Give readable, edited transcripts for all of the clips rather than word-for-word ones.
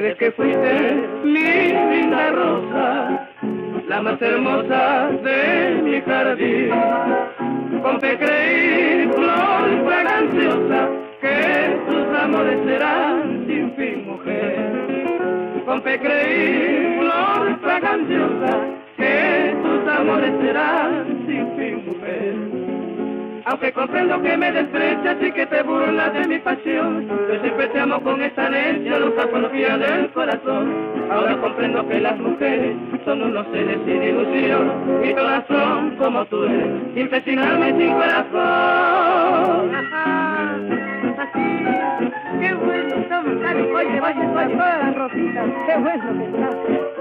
Sabes que fuiste mi linda rosa, la más hermosa de mi jardín. Con fe creí, flor fraganciosa, que tus amores serán sin fin, mujer. Con fe creí, flor fraganciosa, que tus amores serán sin fin, mujer. Aunque comprendo que me desprecias y que te burlas de mi pasión, yo siempre te amo con esa necia, loca porfía del corazón. Ahora comprendo que las mujeres son unos seres sin ilusión, y todas son como tú eres, impresionarme sin corazón. Qué bueno estamos, oye, vaya, todas las rositas, qué bueno que está.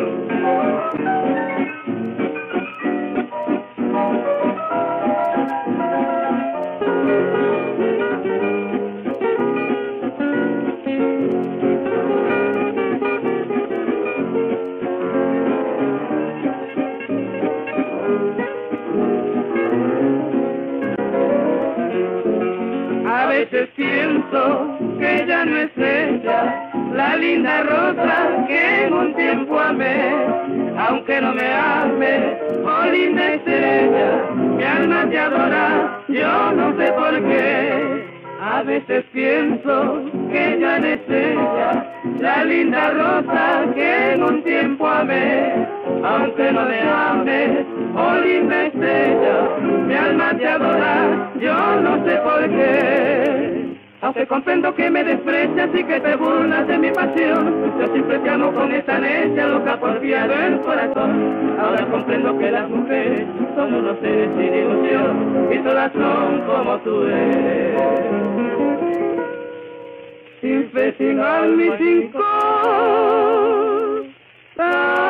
A veces pienso que ya no es ella, la linda rosa que en un tiempo amé. Aunque no me ame, oh linda estrella, mi alma te adora, yo no sé por qué. A veces pienso que ya no es ella, la linda rosa que en un tiempo amé. Aunque no me ames, oh linda estrella, mi alma te adora, yo no sé por qué. Aunque comprendo que me desprecias y que te burlas de mi pasión, yo siempre te amo con esa necia, loca porfía del corazón. Ahora comprendo que las mujeres son unos seres sin ilusión, y todas son como tú eres. Sin fe, sin alma y sin corazón.